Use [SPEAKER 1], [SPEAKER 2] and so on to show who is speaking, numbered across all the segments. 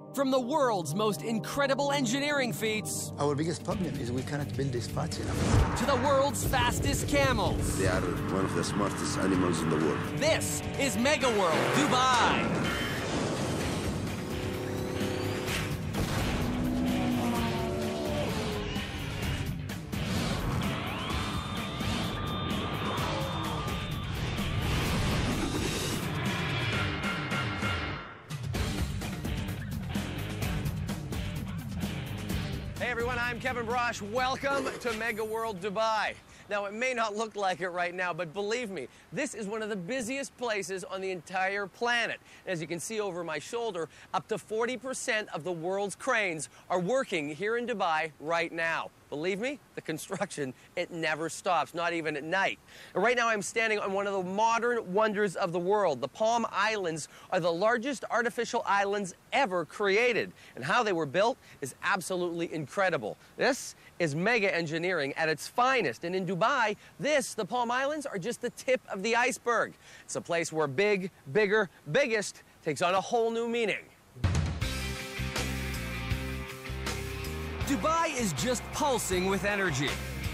[SPEAKER 1] From the world's most incredible engineering feats
[SPEAKER 2] Our biggest problem is we cannot build this fast enough.
[SPEAKER 1] to the world's fastest camels,
[SPEAKER 3] They are one of the smartest animals in the world.
[SPEAKER 1] this is Mega World Dubai. Hey everyone, I'm Kevin Brosh. Welcome to Mega World Dubai. Now, it may not look like it right now, but believe me, this is one of the busiest places on the entire planet. As you can see over my shoulder, up to 40% of the world's cranes are working here in Dubai right now. Believe me, the construction, it never stops, not even at night. And right now I'm standing on one of the modern wonders of the world. The Palm Islands are the largest artificial islands ever created. And how they were built is absolutely incredible. This is mega engineering at its finest. And in Dubai, the Palm Islands, are just the tip of the iceberg. It's a place where big, bigger, biggest takes on a whole new meaning. Dubai is just pulsing with energy.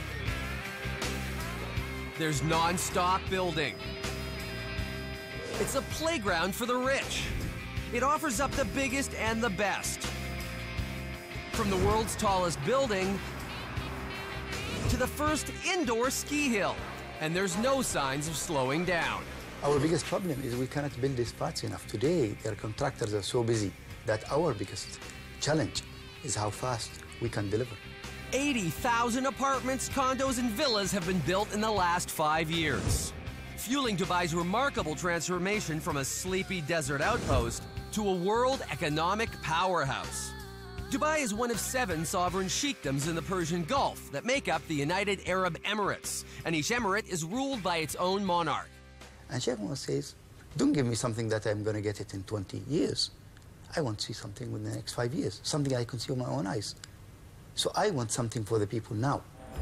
[SPEAKER 1] There's non-stop building. It's a playground for the rich. It offers up the biggest and the best. From the world's tallest building to the first indoor ski hill. And there's no signs of slowing down.
[SPEAKER 2] Our biggest problem is we cannot build this fast enough. Today, their contractors are so busy that our biggest challenge is how fast we can deliver.
[SPEAKER 1] 80,000 apartments, condos, and villas have been built in the last 5 years, fueling Dubai's remarkable transformation from a sleepy desert outpost to a world economic powerhouse. Dubai is one of 7 sovereign sheikdoms in the Persian Gulf that make up the United Arab Emirates, and each emirate is ruled by its own monarch.
[SPEAKER 2] And Sheikh Mohammed says, don't give me something that I'm going to get it in 20 years. I want to see something within the next 5 years, something I can see with my own eyes. So I want something for the people now.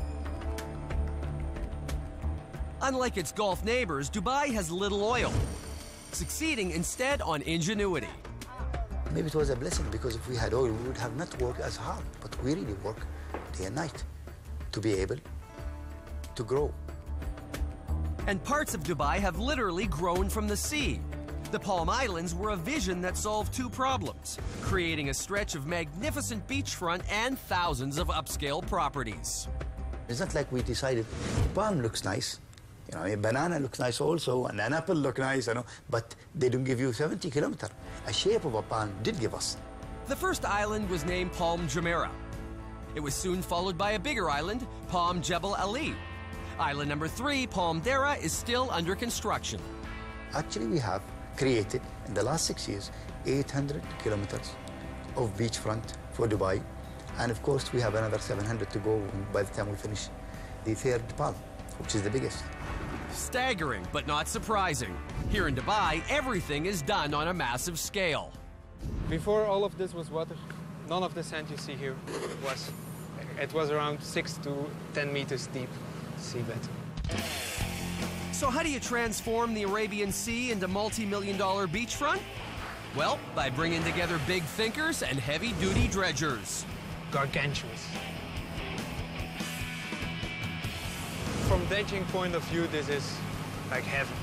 [SPEAKER 1] Unlike its Gulf neighbors, Dubai has little oil, succeeding instead on ingenuity.
[SPEAKER 2] Maybe it was a blessing, because if we had oil, we would have not worked as hard. But we really work day and night to be able to grow.
[SPEAKER 1] And parts of Dubai have literally grown from the sea. The Palm Islands were a vision that solved 2 problems, creating a stretch of magnificent beachfront and thousands of upscale properties.
[SPEAKER 2] It's not like we decided, palm looks nice, you know, a banana looks nice also, and an apple looks nice, you know, but they don't give you 70 kilometers. A shape of a palm did give us.
[SPEAKER 1] The first island was named Palm Jumeirah. It was soon followed by a bigger island, Palm Jebel Ali. Island number 3, Palm Dera, is still under construction.
[SPEAKER 2] Actually, we have created, in the last 6 years, 800 kilometers of beachfront for Dubai. And of course, we have another 700 to go by the time we finish the 3rd palm, which is the biggest.
[SPEAKER 1] Staggering, but not surprising. Here in Dubai, everything is done on a massive scale.
[SPEAKER 4] Before all of this was water, none of the sand you see here was. It was around 6 to 10 meters deep seabed.
[SPEAKER 1] So how do you transform the Arabian Sea into multi-million-dollar beachfront? Well, by bringing together big thinkers and heavy-duty dredgers.
[SPEAKER 4] Gargantuous. From dredging point of view, this is like heaven.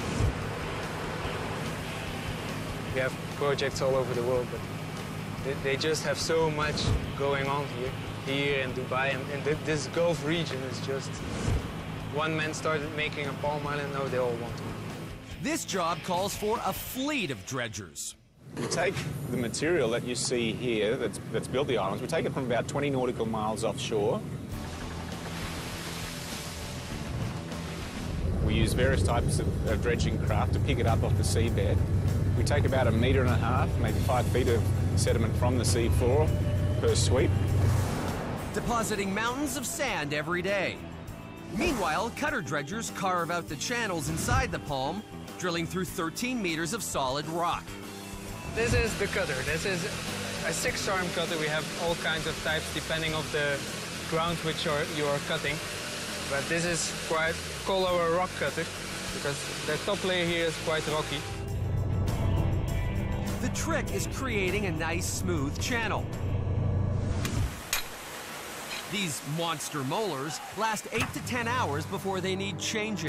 [SPEAKER 4] We have projects all over the world, but they just have so much going on here in Dubai, and this Gulf region is just... One man started making a palm island, now they all want to.
[SPEAKER 1] This job calls for a fleet of dredgers.
[SPEAKER 5] We take the material that you see here that's built the islands, we take it from about 20 nautical miles offshore. We use various types of dredging craft to pick it up off the seabed. We take about 1.5 meters, maybe 5 feet of sediment from the seafloor per sweep.
[SPEAKER 1] Depositing mountains of sand every day. Meanwhile, cutter dredgers carve out the channels inside the palm, drilling through 13 meters of solid rock.
[SPEAKER 4] This is the cutter. This is a 6-arm cutter. We have all kinds of types depending on the ground which you are cutting. But this is called our rock cutter, because the top layer here is quite rocky.
[SPEAKER 1] The trick is creating a nice, smooth channel. These monster molars last 8 to 10 hours before they need changing.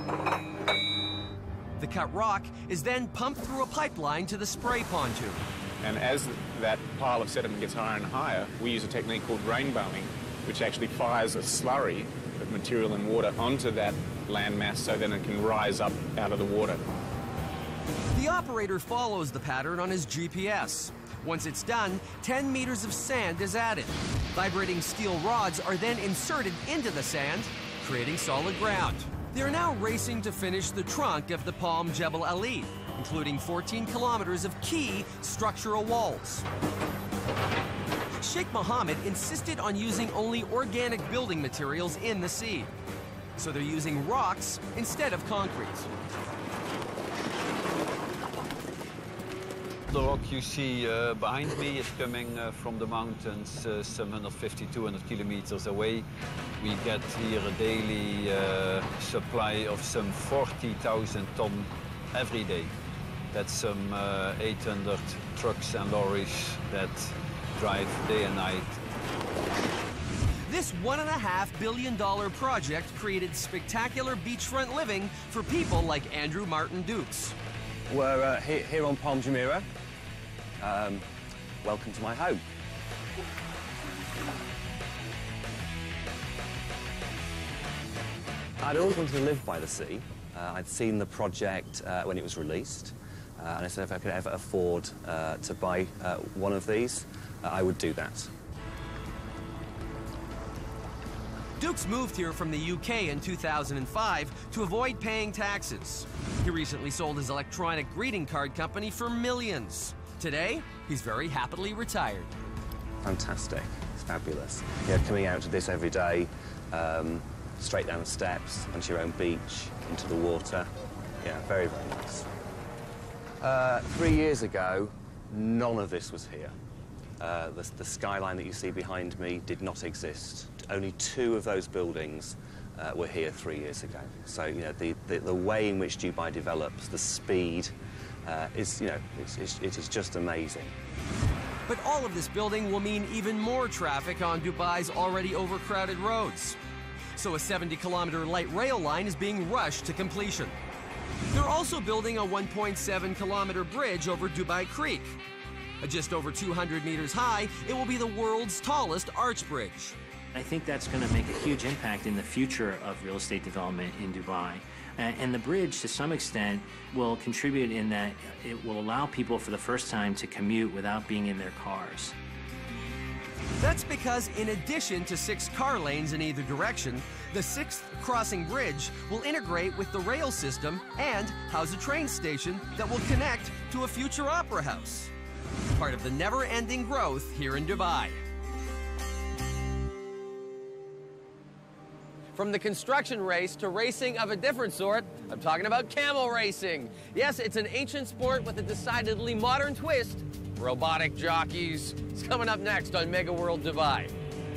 [SPEAKER 1] The cut rock is then pumped through a pipeline to the spray pontoon.
[SPEAKER 5] And as that pile of sediment gets higher and higher, we use a technique called rainbowing, which actually fires a slurry of material and water onto that landmass so then it can rise up out of the water.
[SPEAKER 1] The operator follows the pattern on his GPS. Once it's done, 10 meters of sand is added. Vibrating steel rods are then inserted into the sand, creating solid ground. They're now racing to finish the trunk of the Palm Jebel Ali, including 14 kilometers of key structural walls. Sheikh Mohammed insisted on using only organic building materials in the sea. So they're using rocks instead of concrete.
[SPEAKER 6] The rock you see behind me is coming from the mountains some 150, 200 kilometers away. We get here a daily supply of some 40,000 tons every day. That's some 800 trucks and lorries that drive day and night.
[SPEAKER 1] This $1.5 billion project created spectacular beachfront living for people like Andrew Martin Dukes.
[SPEAKER 7] We're here on Palm Jumeirah. Welcome to my home. I'd always wanted to live by the sea. I'd seen the project when it was released, and I said if I could ever afford to buy one of these, I would do that.
[SPEAKER 1] Dukes moved here from the UK in 2005 to avoid paying taxes. He recently sold his electronic greeting card company for millions. Today, he's very happily retired.
[SPEAKER 7] Fantastic. It's fabulous. Yeah, coming out to this every day, straight down the steps, onto your own beach, into the water. Yeah, very, very nice. 3 years ago, none of this was here. The skyline that you see behind me did not exist. Only 2 of those buildings were here 3 years ago. So, you know, the way in which Dubai develops, the speed, is, you know, it is just amazing.
[SPEAKER 1] But all of this building will mean even more traffic on Dubai's already overcrowded roads. So a 70-kilometer light rail line is being rushed to completion. They're also building a 1.7-kilometer bridge over Dubai Creek. Just over 200 meters high, it will be the world's tallest arch bridge.
[SPEAKER 8] I think that's going to make a huge impact in the future of real estate development in Dubai. And the bridge, to some extent, will contribute in that it will allow people for the first time to commute without being in their cars.
[SPEAKER 1] That's because in addition to 6 car lanes in either direction, the 6th crossing bridge will integrate with the rail system and house a train station that will connect to a future opera house. Part of the never-ending growth here in Dubai. From the construction race to racing of a different sort, I'm talking about camel racing. Yes, it's an ancient sport with a decidedly modern twist. Robotic jockeys. It's coming up next on Mega World Dubai.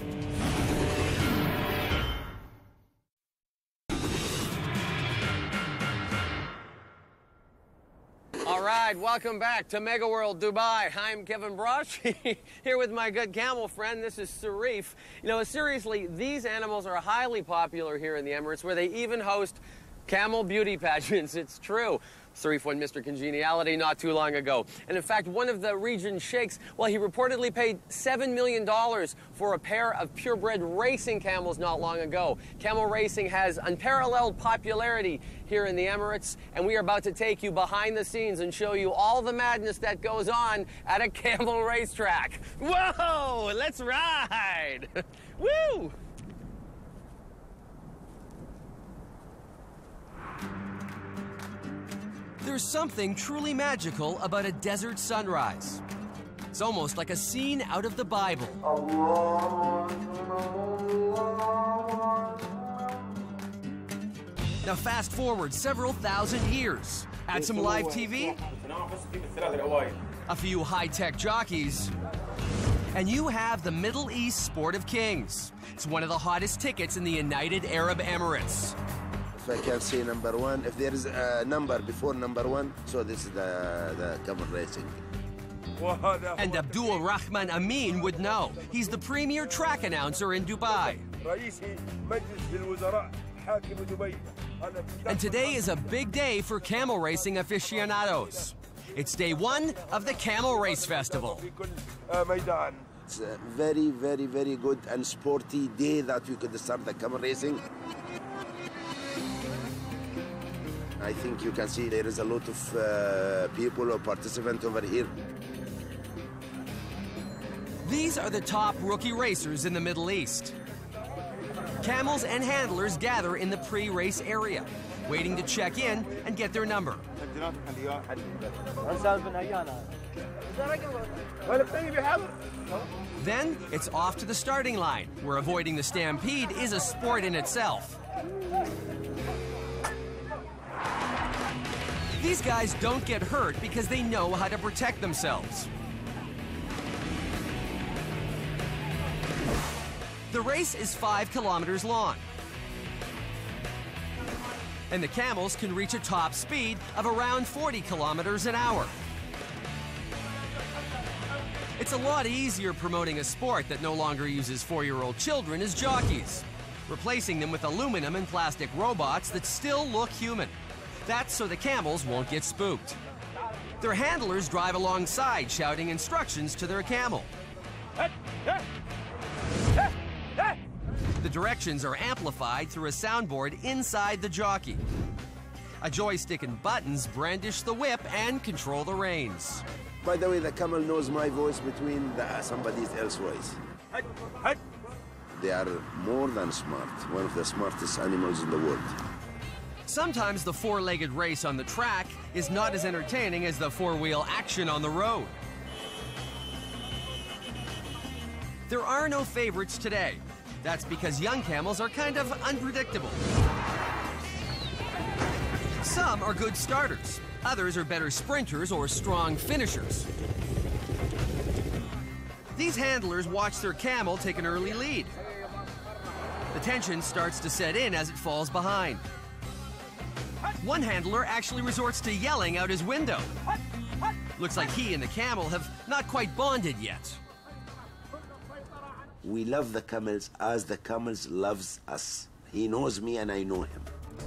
[SPEAKER 1] All right, welcome back to Mega World Dubai. I'm Kevin Brosh, here with my good camel friend. This is Sarif. You know, seriously, these animals are highly popular here in the Emirates, where they even host camel beauty pageants. It's true. Sarif won Mr. Congeniality not too long ago. And in fact, one of the region's sheikhs, well, he reportedly paid $7 million for a pair of purebred racing camels not long ago. Camel racing has unparalleled popularity here in the Emirates, and we are about to take you behind the scenes and show you all the madness that goes on at a camel racetrack. Whoa, let's ride! Woo! There's something truly magical about a desert sunrise. It's almost like a scene out of the Bible. Now fast forward several thousand years. Add some live TV, a few high-tech jockeys, and you have the Middle East Sport of Kings. It's one of the hottest tickets in the United Arab Emirates.
[SPEAKER 3] If I can say number 1, if there is a number before number 1, so this is the camel racing.
[SPEAKER 1] And Abdul Rahman Amin would know. He's the premier track announcer in Dubai. And today is a big day for camel racing aficionados. It's day one of the Camel Race Festival.
[SPEAKER 3] It's a very, very, very good and sporty day that we could start the camel racing. I think you can see there is a lot of people or participants over here.
[SPEAKER 1] These are the top rookie racers in the Middle East. Camels and handlers gather in the pre-race area, waiting to check in and get their number. Then it's off to the starting line, where avoiding the stampede is a sport in itself. These guys don't get hurt because they know how to protect themselves. The race is 5 kilometers long, and the camels can reach a top speed of around 40 kilometers an hour. It's a lot easier promoting a sport that no longer uses 4-year-old children as jockeys, replacing them with aluminum and plastic robots that still look human. That's so the camels won't get spooked. Their handlers drive alongside, shouting instructions to their camel. The directions are amplified through a soundboard inside the jockey. A joystick and buttons brandish the whip and control the reins.
[SPEAKER 3] By the way, the camel knows my voice between somebody else's voice. They are more than smart, one of the smartest animals in the world.
[SPEAKER 1] Sometimes the 4-legged race on the track is not as entertaining as the 4-wheel action on the road. There are no favorites today. That's because young camels are kind of unpredictable. Some are good starters. Others are better sprinters or strong finishers. These handlers watch their camel take an early lead. The tension starts to set in as it falls behind. One handler actually resorts to yelling out his window. Looks like he and the camel have not quite bonded yet.
[SPEAKER 3] We love the camels as the camels loves us. He knows me and I know him.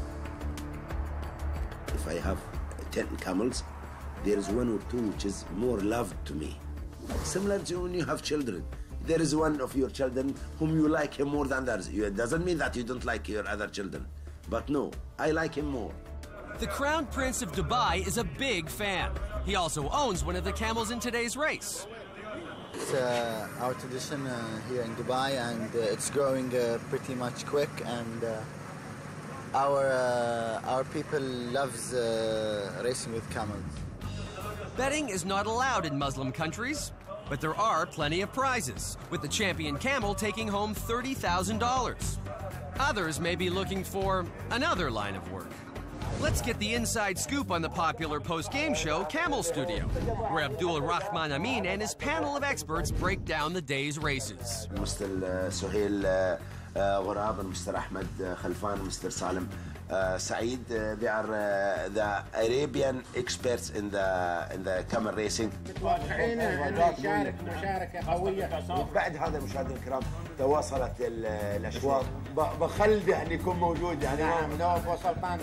[SPEAKER 3] If I have 10 camels, there is 1 or 2 which is more loved to me. Similar to when you have children. There is one of your children whom you like him more than others. It doesn't mean that you don't like your other children. But no, I like him more.
[SPEAKER 1] The Crown Prince of Dubai is a big fan. He also owns one of the camels in today's race.
[SPEAKER 2] It's our tradition here in Dubai, and it's growing pretty much quick, and our people loves racing with camels.
[SPEAKER 1] Betting is not allowed in Muslim countries, but there are plenty of prizes, with the champion camel taking home $30,000. Others may be looking for another line of work. Let's get the inside scoop on the popular post-game show, Camel Studio, where Abdul Rahman Amin and his panel of experts break down the day's races.
[SPEAKER 3] Mr. Suhail Ghurab and Mr. Ahmed Khalfan and Mr. Salim Saeed, they are the Arabian experts in the camel racing. بعد هذا المشاهدين الكرام تواصلت الأشواط بخلده أن يكون موجود يعني لو وصلنا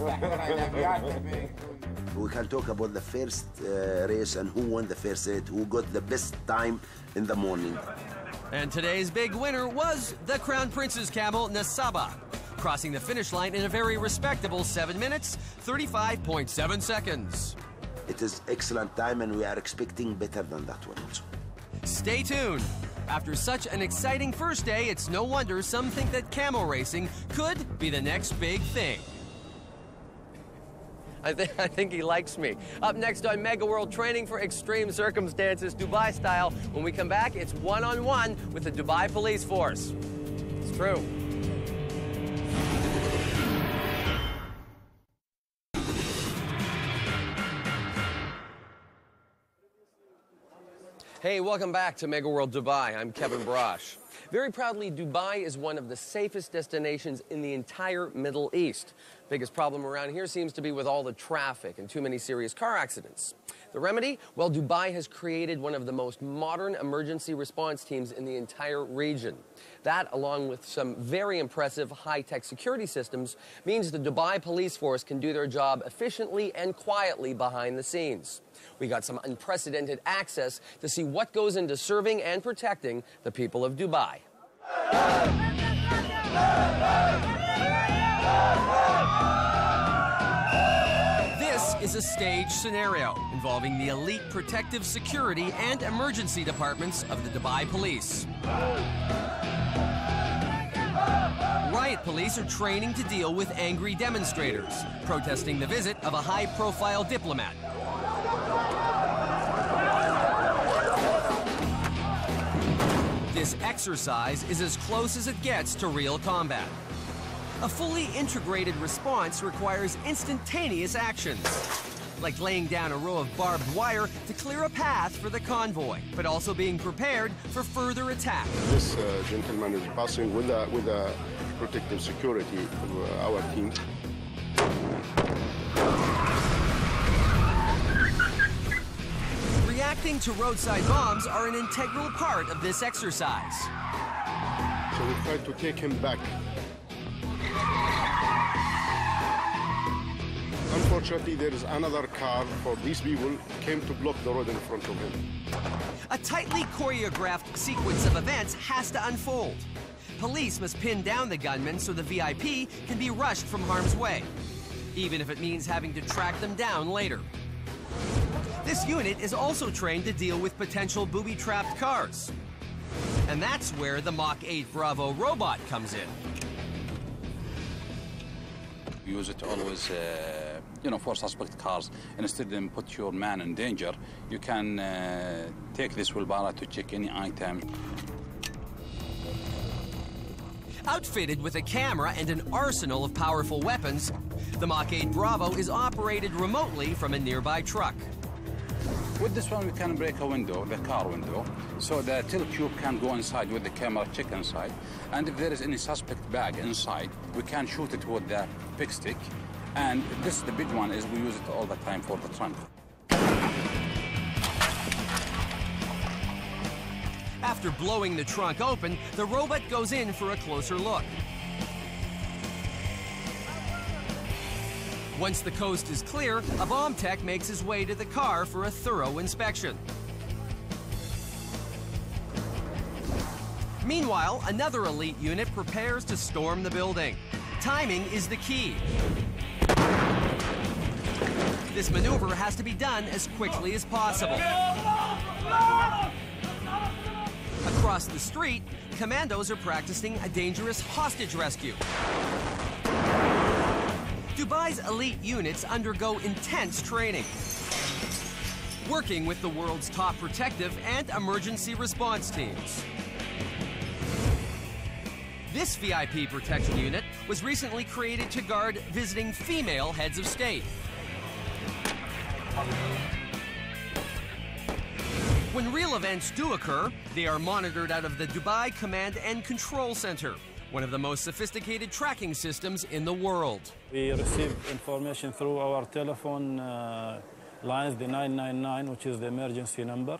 [SPEAKER 3] We can talk about the first race and who won the first race, who got the best time in the morning.
[SPEAKER 1] And today's big winner was the Crown Prince's camel, Nasaba, crossing the finish line in a very respectable 7 minutes, 35.7 seconds.
[SPEAKER 3] It is excellent time, and we are expecting better than that one also.
[SPEAKER 1] Stay tuned. After such an exciting first day, it's no wonder some think that camel racing could be the next big thing. I think he likes me. Up next on Mega World, training for extreme circumstances, Dubai style. When we come back, it's one-on-one with the Dubai police force. It's true. Hey, welcome back to Mega World Dubai. I'm Kevin Brosh. Very proudly, Dubai is one of the safest destinations in the entire Middle East. Biggest problem around here seems to be with all the traffic and too many serious car accidents. The remedy? Well, Dubai has created one of the most modern emergency response teams in the entire region. That, along with some very impressive high-tech security systems, means the Dubai police force can do their job efficiently and quietly behind the scenes. We got some unprecedented access to see what goes into serving and protecting the people of Dubai. This is a staged scenario involving the elite protective security and emergency departments of the Dubai police. Riot police are training to deal with angry demonstrators, protesting the visit of a high-profile diplomat. This exercise is as close as it gets to real combat. A fully integrated response requires instantaneous actions, like laying down a row of barbed wire to clear a path for the convoy, but also being prepared for further attack.
[SPEAKER 9] This gentleman is passing with a protective security of our team.
[SPEAKER 1] Reacting to roadside bombs are an integral part of this exercise.
[SPEAKER 9] So we try to take him back. Unfortunately, there is another car for these people came to block the road in front of him.
[SPEAKER 1] A tightly choreographed sequence of events has to unfold. Police must pin down the gunman so the VIP can be rushed from harm's way, even if it means having to track them down later. This unit is also trained to deal with potential booby-trapped cars. And that's where the Mach 8 Bravo robot comes in.
[SPEAKER 10] Use it always, for suspect cars. Instead of put your man in danger, you can take this wheelbarrow to check any item.
[SPEAKER 1] Outfitted with a camera and an arsenal of powerful weapons, the Mach 8 Bravo is operated remotely from a nearby truck.
[SPEAKER 10] With this one, we can break a window, the car window, so the teletube can go inside with the camera, check inside. And if there is any suspect bag inside, we can shoot it with the pick stick. And this, the big one, is we use it all the time for the trunk.
[SPEAKER 1] After blowing the trunk open, the robot goes in for a closer look. Once the coast is clear, a bomb tech makes his way to the car for a thorough inspection. Meanwhile, another elite unit prepares to storm the building. Timing is the key. This maneuver has to be done as quickly as possible. Across the street, commandos are practicing a dangerous hostage rescue. Dubai's elite units undergo intense training, working with the world's top protective and emergency response teams. This VIP protection unit was recently created to guard visiting female heads of state. When real events do occur, they are monitored out of the Dubai Command and Control Center, one of the most sophisticated tracking systems in the world.
[SPEAKER 11] We receive information through our telephone lines, the 999, which is the emergency number.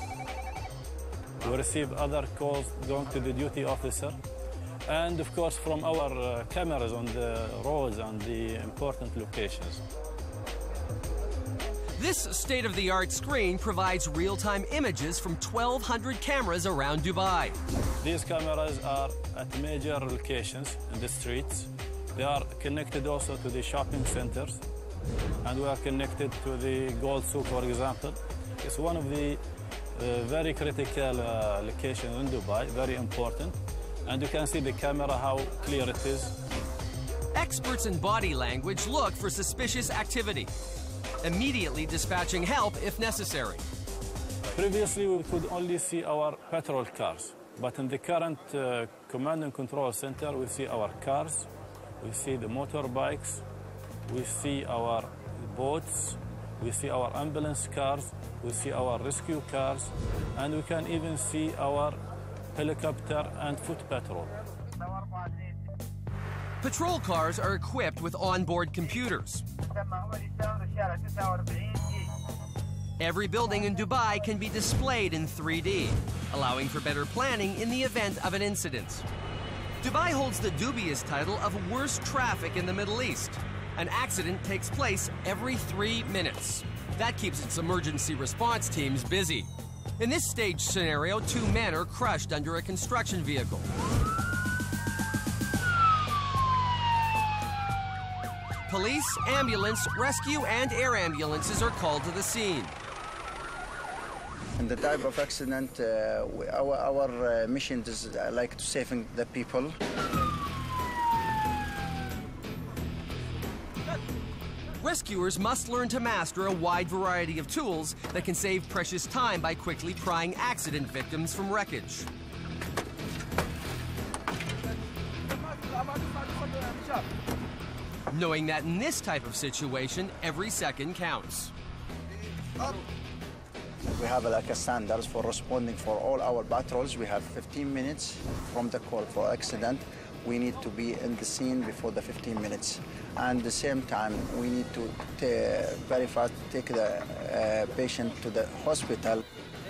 [SPEAKER 11] We receive other calls going to the duty officer. And of course, from our cameras on the roads and the important locations.
[SPEAKER 1] This state-of-the-art screen provides real-time images from 1,200 cameras around Dubai.
[SPEAKER 11] These cameras are at major locations in the streets. They are connected also to the shopping centers, and we are connected to the Gold Souk, for example. It's one of the very critical locations in Dubai, very important. And you can see the camera, how clear it is.
[SPEAKER 1] Experts in body language look for suspicious activity, immediately dispatching help if necessary.
[SPEAKER 11] Previously, we could only see our patrol cars, but in the current command and control center, we see our cars, we see the motorbikes, we see our boats, we see our ambulance cars, we see our rescue cars, and we can even see our helicopter and foot patrol.
[SPEAKER 1] Patrol cars are equipped with onboard computers. Every building in Dubai can be displayed in 3D, allowing for better planning in the event of an incident. Dubai holds the dubious title of worst traffic in the Middle East. An accident takes place every 3 minutes. That keeps its emergency response teams busy. In this staged scenario, 2 men are crushed under a construction vehicle. Police, ambulance, rescue, and air ambulances are called to the scene.
[SPEAKER 12] In the type of accident, our mission is like to saving the people.
[SPEAKER 1] Rescuers must learn to master a wide variety of tools that can save precious time by quickly prying accident victims from wreckage. Knowing that in this type of situation, every second counts.
[SPEAKER 12] We have like a standards for responding for all our patrols. We have 15 minutes from the call for accident. We need to be in the scene before the 15 minutes. And at the same time, we need to very fast take the patient to the hospital.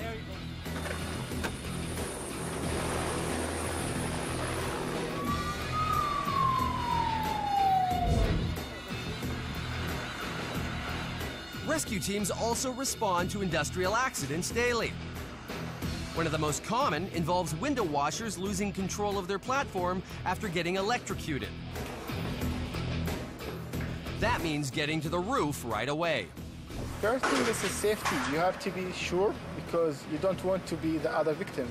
[SPEAKER 1] Rescue teams also respond to industrial accidents daily. One of the most common involves window washers losing control of their platform after getting electrocuted. That means getting to the roof right away.
[SPEAKER 13] First thing is safety. You have to be sure because you don't want to be the other victim.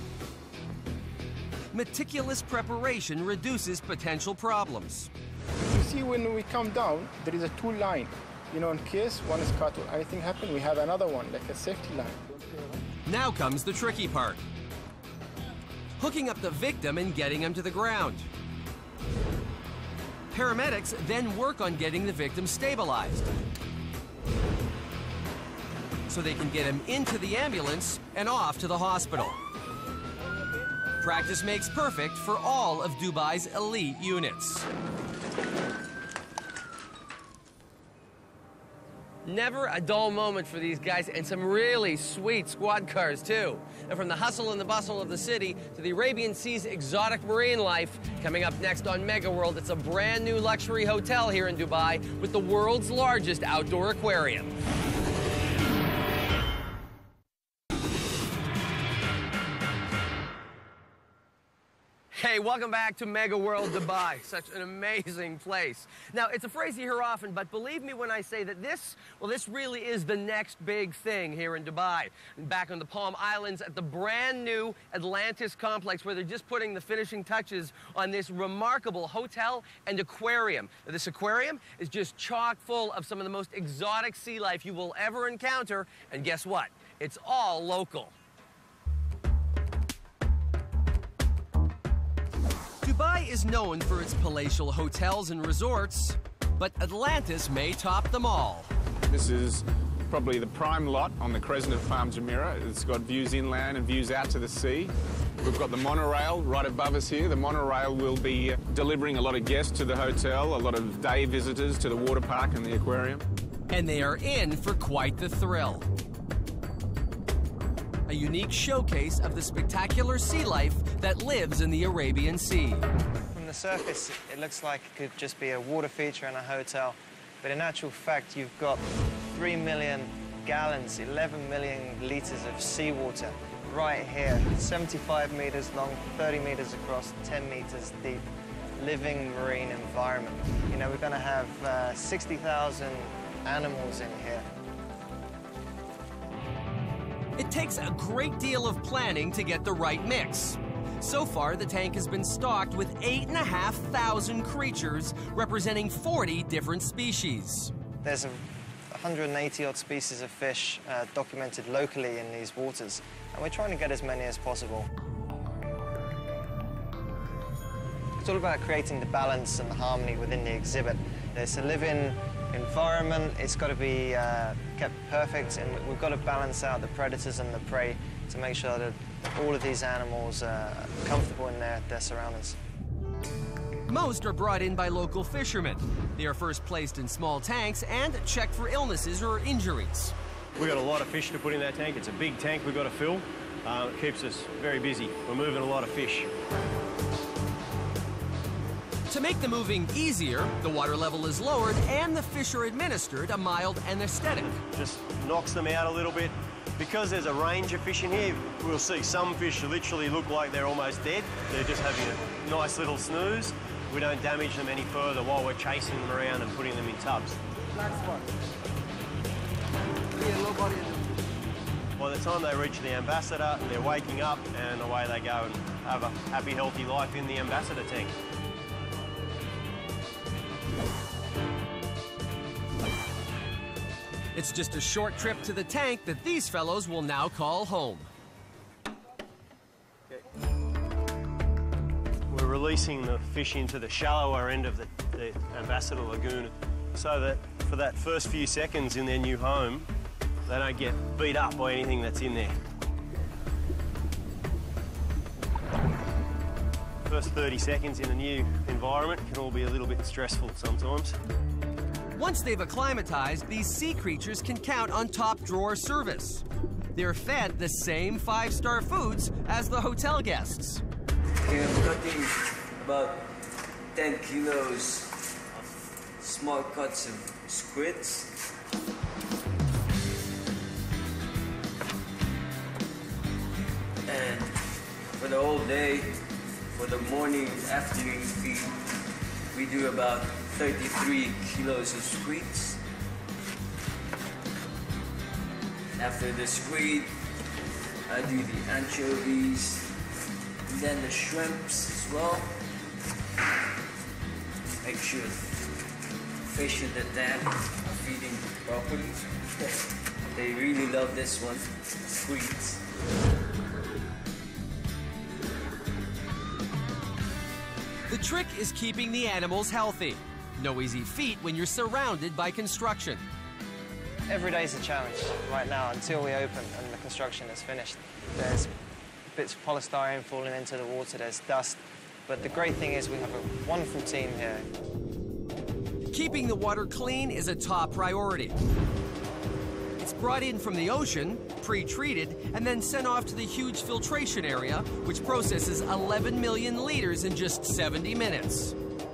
[SPEAKER 1] Meticulous preparation reduces potential problems.
[SPEAKER 13] You see, when we come down, there is a tool line. You know, in case one is cut or anything happen, we have another one, like a safety line.
[SPEAKER 1] Now comes the tricky part. Hooking up the victim and getting him to the ground. Paramedics then work on getting the victim stabilized, so they can get him into the ambulance and off to the hospital. Practice makes perfect for all of Dubai's elite units. Never a dull moment for these guys, and some really sweet squad cars, too. And from the hustle and the bustle of the city to the Arabian Sea's exotic marine life, coming up next on Mega World, it's a brand new luxury hotel here in Dubai with the world's largest outdoor aquarium. Hey, welcome back to Mega World Dubai. Such an amazing place. Now, it's a phrase you hear often, but believe me when I say that this really is the next big thing here in Dubai. Back on the Palm Islands at the brand new Atlantis complex, where they're just putting the finishing touches on this remarkable hotel and aquarium. Now, this aquarium is just chock full of some of the most exotic sea life you will ever encounter, and guess what? It's all local. Dubai is known for its palatial hotels and resorts, but Atlantis may top them all.
[SPEAKER 5] This is probably the prime lot on the crescent of Palm Jumeirah. It's got views inland and views out to the sea. We've got the monorail right above us here. The monorail will be delivering a lot of guests to the hotel, a lot of day visitors to the water park and the aquarium.
[SPEAKER 1] And they are in for quite the thrill. A unique showcase of the spectacular sea life that lives in the Arabian Sea.
[SPEAKER 14] From the surface, it looks like it could just be a water feature in a hotel, but in actual fact, you've got 3 million gallons, 11 million liters of seawater right here, 75 meters long, 30 meters across, 10 meters deep, living marine environment. You know, we're going to have 60,000 animals in here.
[SPEAKER 1] It takes a great deal of planning to get the right mix. So far, the tank has been stocked with 8,500 creatures representing 40 different species.
[SPEAKER 14] There's 180-odd species of fish documented locally in these waters, and we're trying to get as many as possible. It's all about creating the balance and the harmony within the exhibit. It's a living environment, it's got to be kept perfect, and we've got to balance out the predators and the prey to make sure that all of these animals are comfortable in their surroundings.
[SPEAKER 1] Most are brought in by local fishermen. They are first placed in small tanks and checked for illnesses or injuries.
[SPEAKER 15] We've got a lot of fish to put in that tank. It's a big tank we've got to fill. It keeps us very busy. We're moving a lot of fish.
[SPEAKER 1] To make the moving easier, the water level is lowered and the fish are administered a mild anesthetic.
[SPEAKER 15] Just knocks them out a little bit. Because there's a range of fish in here, we'll see some fish literally look like they're almost dead. They're just having a nice little snooze. We don't damage them any further while we're chasing them around and putting them in tubs. By the time they reach the ambassador, they're waking up and away they go and have a happy, healthy life in the ambassador tank.
[SPEAKER 1] It's just a short trip to the tank that these fellows will now call home.
[SPEAKER 15] We're releasing the fish into the shallower end of the Ambassador Lagoon so that for that first few seconds in their new home, they don't get beat up by anything that's in there. First 30 seconds in a new environment can all be a little bit stressful sometimes.
[SPEAKER 1] Once they've acclimatized, these sea creatures can count on top drawer service. They're fed the same 5-star foods as the hotel guests.
[SPEAKER 16] Okay, I'm cutting about 10 kilos of small cuts of squids. And for the whole day, for the morning and afternoon feed, we do about 33 kilos of squids. After the squid, I do the anchovies, and then the shrimps as well. Make sure fish in the tank are feeding properly. They really love this one, squids.
[SPEAKER 1] The trick is keeping the animals healthy. No easy feat when you're surrounded by construction.
[SPEAKER 14] Every day is a challenge right now until we open and the construction is finished. There's bits of polystyrene falling into the water, there's dust. But the great thing is we have a wonderful team here.
[SPEAKER 1] Keeping the water clean is a top priority. It's brought in from the ocean, pre-treated, and then sent off to the huge filtration area, which processes 11 million liters in just 70 minutes.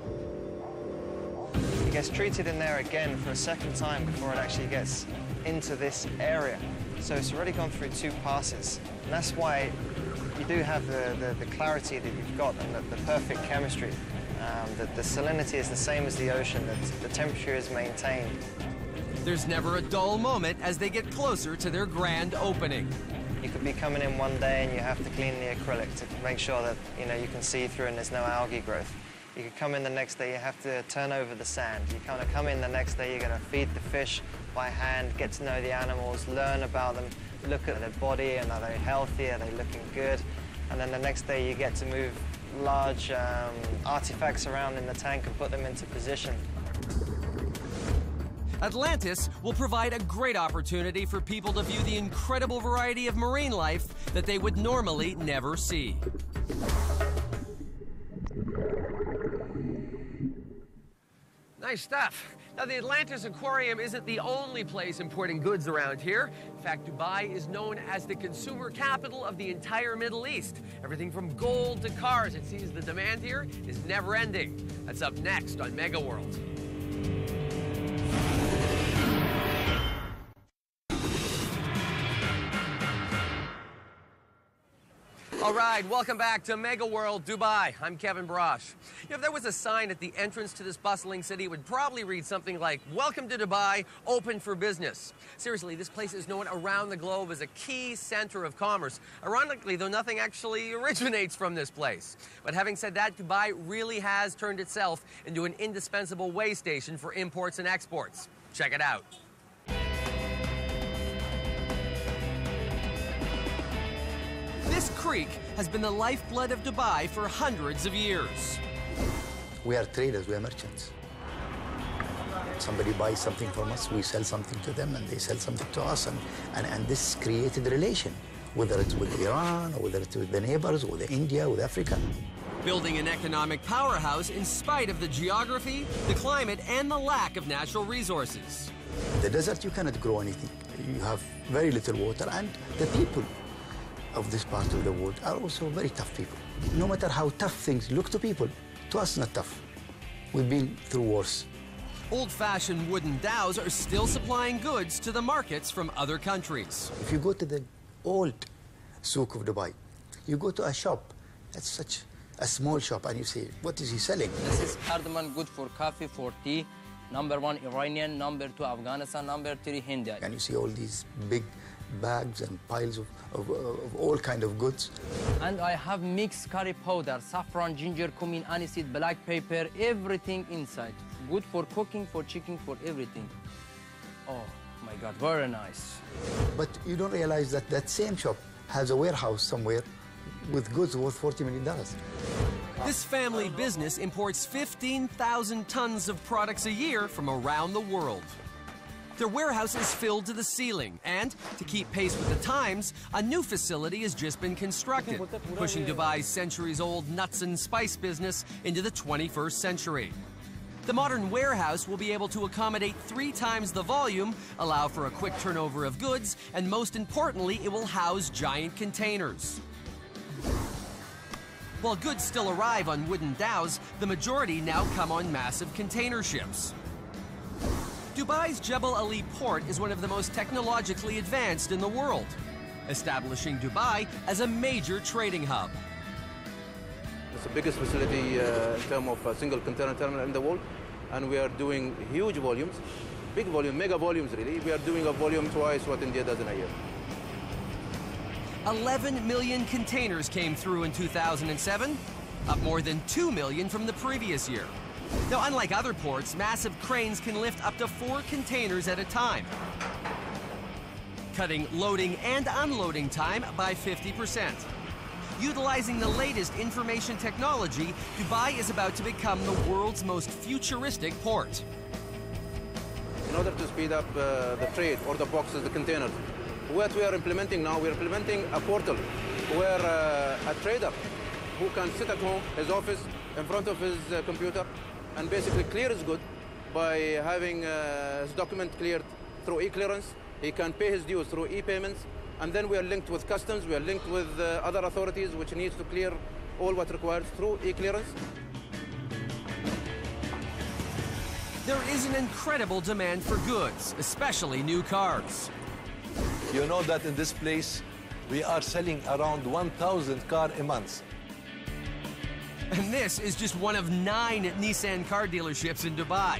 [SPEAKER 14] It gets treated in there again for a second time before it actually gets into this area. So it's already gone through 2 passes. And that's why you do have the clarity that you've got and the perfect chemistry. The salinity is the same as the ocean, the temperature is maintained.
[SPEAKER 1] There's never a dull moment as they get closer to their grand opening.
[SPEAKER 14] You could be coming in one day and you have to clean the acrylic to make sure that you can see through and there's no algae growth. You could come in the next day, you have to turn over the sand. You kind of come in the next day, you're going to feed the fish by hand, get to know the animals, learn about them, look at their body, and are they healthy, are they looking good? And then the next day you get to move large artifacts around in the tank and put them into position.
[SPEAKER 1] Atlantis will provide a great opportunity for people to view the incredible variety of marine life that they would normally never see. Nice stuff. Now, the Atlantis Aquarium isn't the only place importing goods around here. In fact, Dubai is known as the consumer capital of the entire Middle East. Everything from gold to cars. It seems the demand here is never ending. That's up next on Mega World. All right, welcome back to Mega World Dubai. I'm Kevin Brosh. If there was a sign at the entrance to this bustling city, it would probably read something like, "Welcome to Dubai, open for business." Seriously, this place is known around the globe as a key center of commerce. Ironically, though, nothing actually originates from this place. But having said that, Dubai really has turned itself into an indispensable way station for imports and exports. Check it out. This creek has been the lifeblood of Dubai for hundreds of years.
[SPEAKER 2] We are traders, we are merchants. Somebody buys something from us, we sell something to them, and they sell something to us, and this created a relation, whether it's with Iran, or whether it's with the neighbors, or with India, with Africa.
[SPEAKER 1] building an economic powerhouse in spite of the geography, the climate, and the lack of natural resources.
[SPEAKER 2] In the desert, you cannot grow anything. You have very little water, and the people of this part of the world are also very tough people. No matter how tough things look to people, to us, not tough. We've been through wars.
[SPEAKER 1] Old-fashioned wooden dhows are still supplying goods to the markets from other countries.
[SPEAKER 2] If you go to the old souk of Dubai, you go to a shop, that's such a small shop, and you say, what is he selling?
[SPEAKER 17] This is cardamom, good for coffee, for tea. Number 1 Iranian, number 2 Afghanistan, number 3 Hindi.
[SPEAKER 2] And you see all these big bags and piles of all kind of goods.
[SPEAKER 17] And I have mixed curry powder, saffron, ginger, cumin, aniseed, black pepper, everything inside. Good for cooking, for chicken, for everything. Oh my God, very nice.
[SPEAKER 2] But you don't realize that that same shop has a warehouse somewhere with goods worth $40 million.
[SPEAKER 1] This family business imports 15,000 tons of products a year from around the world. Their warehouse is filled to the ceiling, and to keep pace with the times, a new facility has just been constructed, pushing Dubai's centuries-old nuts and spice business into the 21st century. The modern warehouse will be able to accommodate 3 times the volume, allow for a quick turnover of goods, and most importantly, it will house giant containers. While goods still arrive on wooden dhows, the majority now come on massive container ships. Dubai's Jebel Ali port is one of the most technologically advanced in the world, establishing Dubai as a major trading hub.
[SPEAKER 18] It's the biggest facility in terms of a single container terminal in the world, and we are doing huge volumes, big volume, mega volumes really. We are doing a volume twice what India does in a year.
[SPEAKER 1] 11 million containers came through in 2007, up more than 2 million from the previous year. Now, unlike other ports, massive cranes can lift up to 4 containers at a time, cutting loading and unloading time by 50%. Utilizing the latest information technology, Dubai is about to become the world's most futuristic port.
[SPEAKER 18] In order to speed up the trade or the boxes, the containers, what we are implementing now, we are implementing a portal where a trader who can sit at home, his office, in front of his computer, and basically clear his good by having his document cleared through e-clearance. He can pay his dues through e-payments, and then we are linked with customs, we are linked with other authorities which needs to clear all what required through e-clearance.
[SPEAKER 1] There is an incredible demand for goods, especially new cars.
[SPEAKER 19] You know that in this place, we are selling around 1,000 cars a month.
[SPEAKER 1] And this is just one of 9 Nissan car dealerships in Dubai.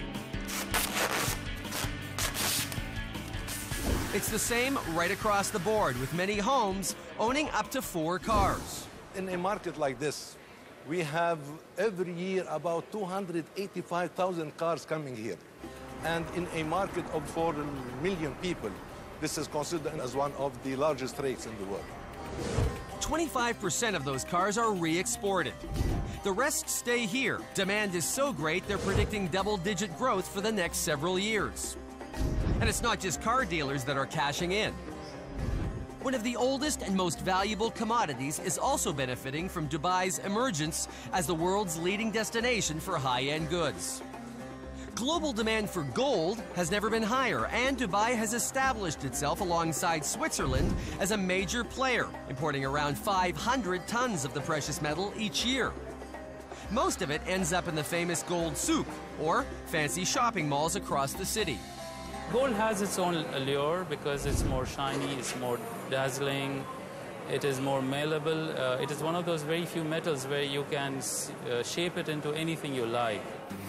[SPEAKER 1] It's the same right across the board, with many homes owning up to 4 cars.
[SPEAKER 19] In a market like this, we have every year about 285,000 cars coming here. And in a market of 4 million people, this is considered as one of the largest rates in the world.
[SPEAKER 1] 25% of those cars are re-exported. The rest stay here. Demand is so great, they're predicting double-digit growth for the next several years. And it's not just car dealers that are cashing in. One of the oldest and most valuable commodities is also benefiting from Dubai's emergence as the world's leading destination for high-end goods. Global demand for gold has never been higher, and Dubai has established itself alongside Switzerland as a major player, importing around 500 tons of the precious metal each year. Most of it ends up in the famous gold souk, or fancy shopping malls across the city.
[SPEAKER 20] Gold has its own allure because it's more shiny, it's more dazzling, it is more malleable. It is one of those very few metals where you can shape it into anything you like.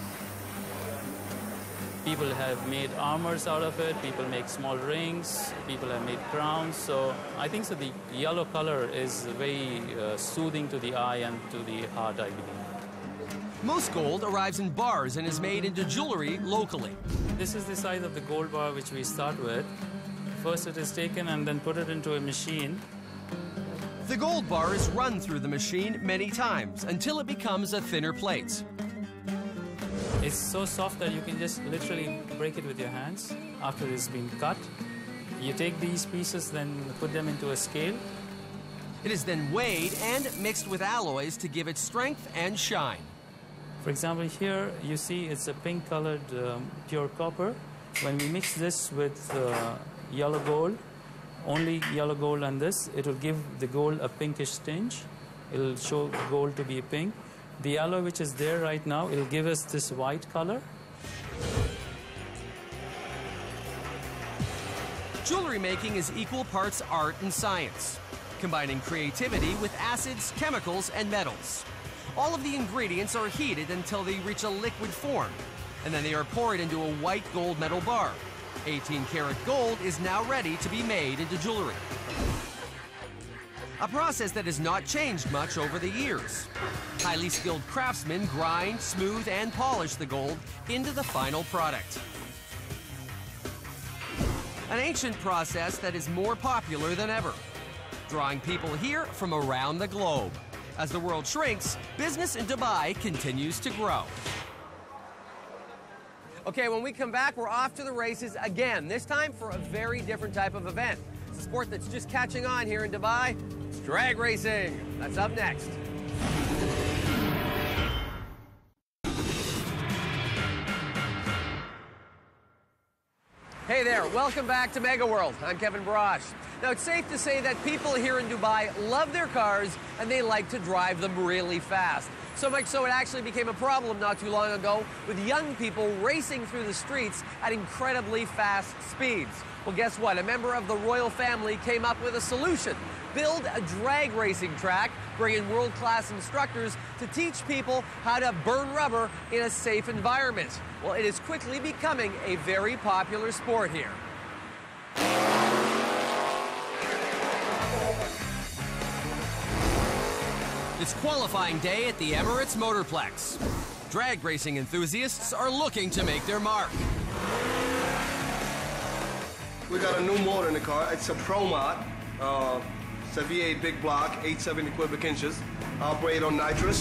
[SPEAKER 20] People have made armors out of it, people make small rings, people have made crowns. So I think the yellow color is very soothing to the eye and to the heart, I believe.
[SPEAKER 1] Most gold arrives in bars and is made into jewelry locally.
[SPEAKER 20] This is the size of the gold bar which we start with. First it is taken and then put it into a machine.
[SPEAKER 1] The gold bar is run through the machine many times until it becomes a thinner plate.
[SPEAKER 20] It's so soft that you can just literally break it with your hands after it's been cut. You take these pieces, then put them into a scale.
[SPEAKER 1] It is then weighed and mixed with alloys to give it strength and shine.
[SPEAKER 20] For example, here you see it's a pink-colored pure copper. When we mix this with yellow gold, only yellow gold and this, it will give the gold a pinkish tinge. It will show gold to be pink. The alloy which is there right now, it will give us this white color.
[SPEAKER 1] Jewelry making is equal parts art and science, combining creativity with acids, chemicals, and metals. All of the ingredients are heated until they reach a liquid form, and then they are poured into a white gold metal bar. 18-karat gold is now ready to be made into jewelry. A process that has not changed much over the years. Highly skilled craftsmen grind, smooth, and polish the gold into the final product. An ancient process that is more popular than ever, drawing people here from around the globe. As the world shrinks, business in Dubai continues to grow. Okay, when we come back, we're off to the races again, this time for a very different type of event. It's a sport that's just catching on here in Dubai. It's drag racing. That's up next. Hey there, welcome back to Mega World. I'm Kevin Brosh. Now, it's safe to say that people here in Dubai love their cars and they like to drive them really fast. So much so it actually became a problem not too long ago with young people racing through the streets at incredibly fast speeds. Well, guess what? A member of the royal family came up with a solution. Build a drag racing track, bring in world-class instructors to teach people how to burn rubber in a safe environment. Well, it is quickly becoming a very popular sport here. It's qualifying day at the Emirates Motorplex. Drag racing enthusiasts are looking to make their mark.
[SPEAKER 21] We got a new motor in the car. It's a Pro Mod. It's a V8 big block, 870 cubic inches. Operate on nitrous.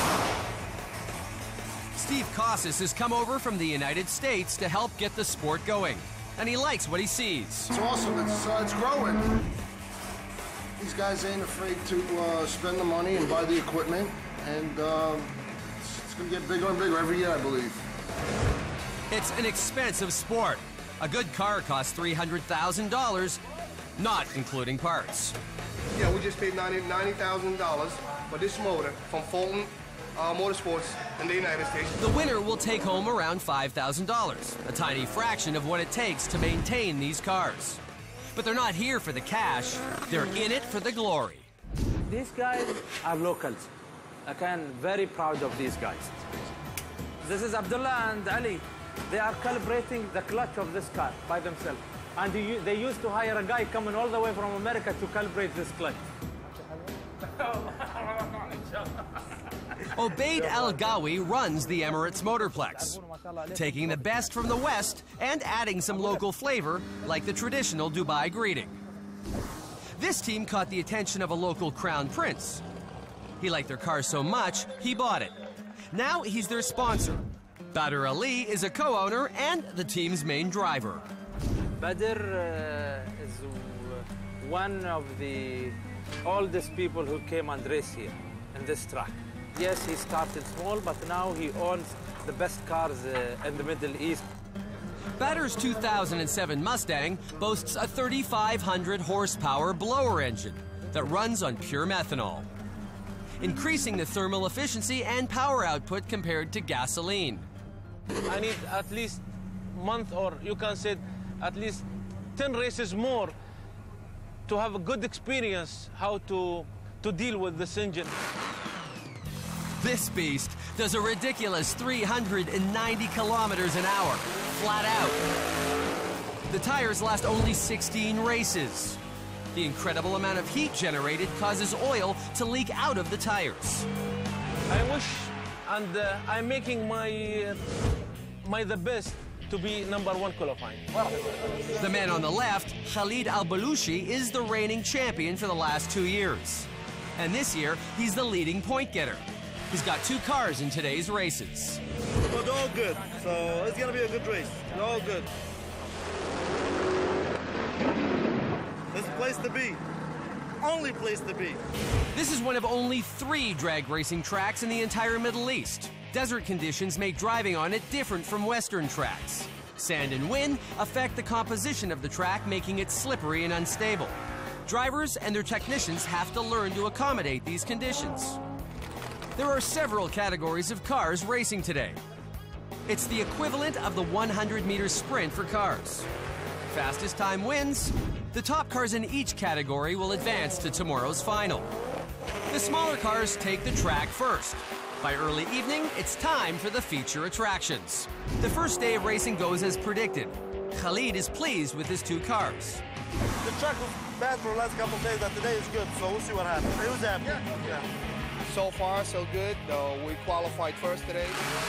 [SPEAKER 1] Steve Casas has come over from the United States to help get the sport going. And he likes what he sees.
[SPEAKER 9] It's awesome. It's growing. These guys ain't afraid to spend the money and buy the equipment, and it's going to get bigger and bigger every year, I believe.
[SPEAKER 1] It's an expensive sport. A good car costs $300,000, not including parts.
[SPEAKER 21] Yeah, we just paid $90,000 for this motor from Fulton Motorsports in the United States.
[SPEAKER 1] The winner will take home around $5,000, a tiny fraction of what it takes to maintain these cars. But they're not here for the cash, they're in it for the glory.
[SPEAKER 22] These guys are locals. I'm very proud of these guys. This is Abdullah and Ali. They are calibrating the clutch of this car by themselves. And they used to hire a guy coming all the way from America to calibrate this clutch.
[SPEAKER 1] Obaid Al-Gawi runs the Emirates Motorplex, taking the best from the West and adding some local flavor, like the traditional Dubai greeting. This team caught the attention of a local crown prince. He liked their car so much, he bought it. Now he's their sponsor. Badr Ali is a co-owner and the team's main driver.
[SPEAKER 22] Badr is one of the oldest people who came and raced here in this track. Yes, he started small, but now he owns the best cars in the Middle East.
[SPEAKER 1] Badr's 2007 Mustang boasts a 3,500 horsepower blower engine that runs on pure methanol, increasing the thermal efficiency and power output compared to gasoline.
[SPEAKER 23] I need at least a month, or you can say at least 10 races more to have a good experience how to deal with this engine.
[SPEAKER 1] This beast does a ridiculous 390 kilometers an hour, flat out. The tires last only 16 races. The incredible amount of heat generated causes oil to leak out of the tires.
[SPEAKER 23] I wish, and I'm making my the best to be #1 qualifying.
[SPEAKER 1] The man on the left, Khalid Al-Balushi, is the reigning champion for the last 2 years. And this year, he's the leading point getter. He's got 2 cars in today's races.
[SPEAKER 24] But all good, so it's gonna be a good race. All good. It's the place to be. only place to be.
[SPEAKER 1] This is one of only 3 drag racing tracks in the entire Middle East. Desert conditions make driving on it different from Western tracks. Sand and wind affect the composition of the track, making it slippery and unstable. Drivers and their technicians have to learn to accommodate these conditions. There are several categories of cars racing today. It's the equivalent of the 100-meter sprint for cars. Fastest time wins. The top cars in each category will advance to tomorrow's final. The smaller cars take the track first. By early evening, it's time for the feature attractions. The first day of racing goes as predicted. Khalid is pleased with his 2 cars.
[SPEAKER 24] The track was bad for the last couple of days, but today is good, so we'll see what happens. It was happy. Yeah.
[SPEAKER 9] So far, so good. We qualified first today.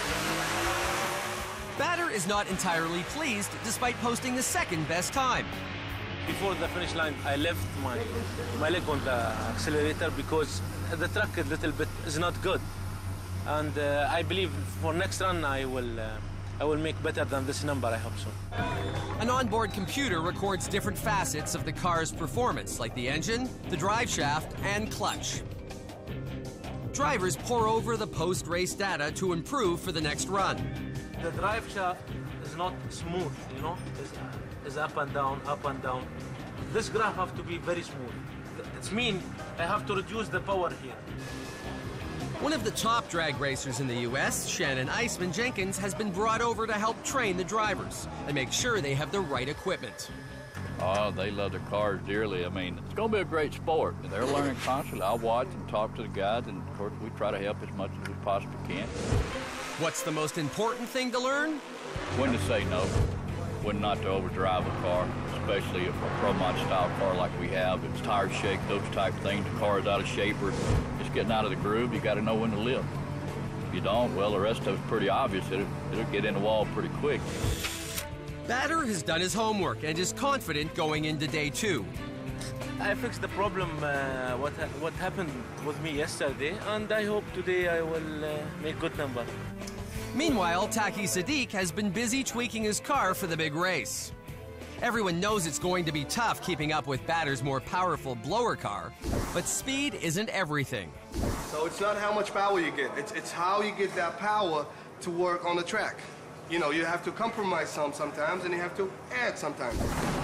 [SPEAKER 1] Bader is not entirely pleased, despite posting the second best time.
[SPEAKER 23] Before the finish line, I left my leg on the accelerator because the track a little bit is not good. And I believe for next run I will make better than this number, I hope so.
[SPEAKER 1] An onboard computer records different facets of the car's performance, like the engine, the drive shaft, and clutch. Drivers pore over the post-race data to improve for the next run.
[SPEAKER 23] The drive shaft is not smooth, you know, is up and down, up and down. This graph have to be very smooth. It means I have to reduce the power here.
[SPEAKER 1] One of the top drag racers in the U.S., Shannon Iceman Jenkins, has been brought over to help train the drivers and make sure they have the right equipment.
[SPEAKER 4] Oh, they love their cars dearly. I mean, it's going to be a great sport. They're learning constantly. I watch and talk to the guys, and of course, we try to help as much as we possibly can.
[SPEAKER 1] What's the most important thing to learn?
[SPEAKER 4] When to say no, when not to overdrive a car, especially a Pro Mod style car like we have. It's tire shake, those type of things. The car is out of shape or just getting out of the groove. You got to know when to lift. If you don't, well, the rest of it's pretty obvious. It'll get in the wall pretty quick.
[SPEAKER 1] Bader has done his homework and is confident going into day 2.
[SPEAKER 23] I fixed the problem, what happened with me yesterday, and I hope today I will make good number.
[SPEAKER 1] Meanwhile, Taki Sadiq has been busy tweaking his car for the big race. Everyone knows it's going to be tough keeping up with Bader's more powerful blower car, but speed isn't everything.
[SPEAKER 9] So it's not how much power you get, it's how you get that power to work on the track. You know, you have to compromise sometimes, and you have to add sometimes.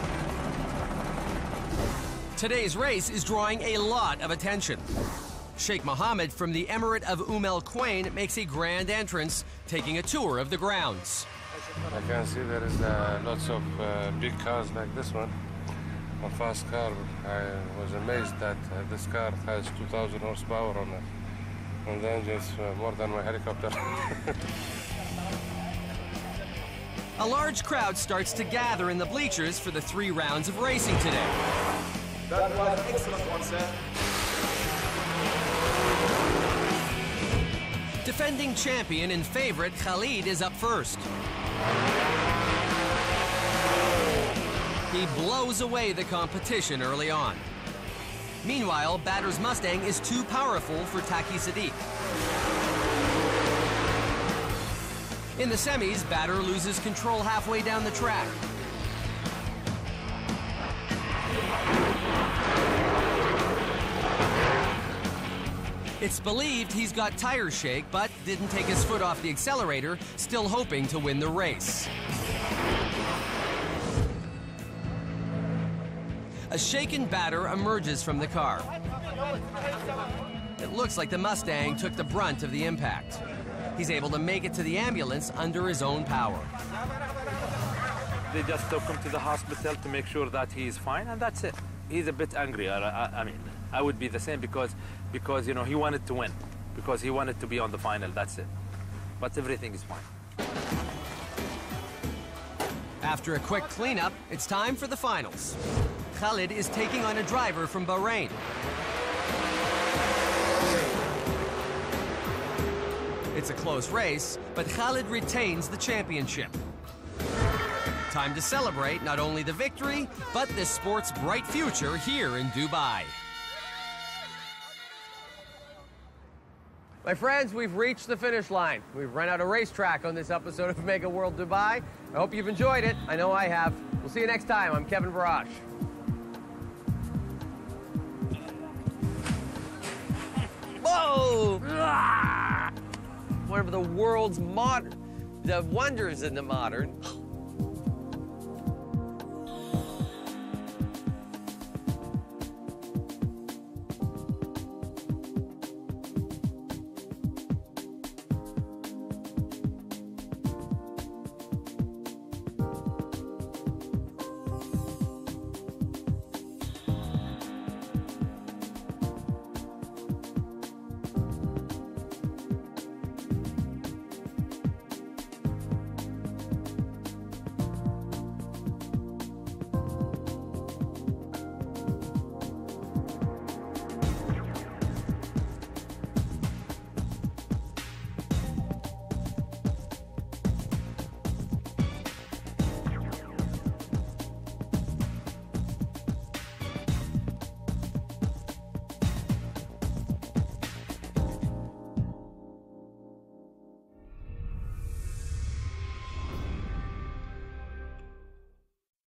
[SPEAKER 1] Today's race is drawing a lot of attention. Sheikh Mohammed from the Emirate of Al Quwain makes a grand entrance, taking a tour of the grounds.
[SPEAKER 6] I can see there is lots of big cars like this one. A fast car. I was amazed that this car has 2,000 horsepower on it. And the engine is more than my helicopter.
[SPEAKER 1] A large crowd starts to gather in the bleachers for the 3 rounds of racing today.
[SPEAKER 21] That was an excellent one, sir.
[SPEAKER 1] Defending champion and favorite Khalid is up first. He blows away the competition early on. Meanwhile, Bader's Mustang is too powerful for Taki Sadiq. In the semis, Bader loses control halfway down the track. It's believed he's got tire shake, but didn't take his foot off the accelerator, still hoping to win the race. A shaken Bader emerges from the car. It looks like the Mustang took the brunt of the impact. He's able to make it to the ambulance under his own power.
[SPEAKER 22] They just took him to the hospital to make sure that he's fine, and that's it. He's a bit angry. I mean, I would be the same because you know, he wanted to win, because he wanted to be on the final, that's it. But everything is fine.
[SPEAKER 1] After a quick cleanup, it's time for the finals. Khalid is taking on a driver from Bahrain. It's a close race, but Khalid retains the championship. Time to celebrate not only the victory, but this sport's bright future here in Dubai. My friends, we've reached the finish line. We've run out of racetrack on this episode of Mega World Dubai. I hope you've enjoyed it. I know I have. We'll see you next time. I'm Kevin Barash. of the world's the wonders in the modern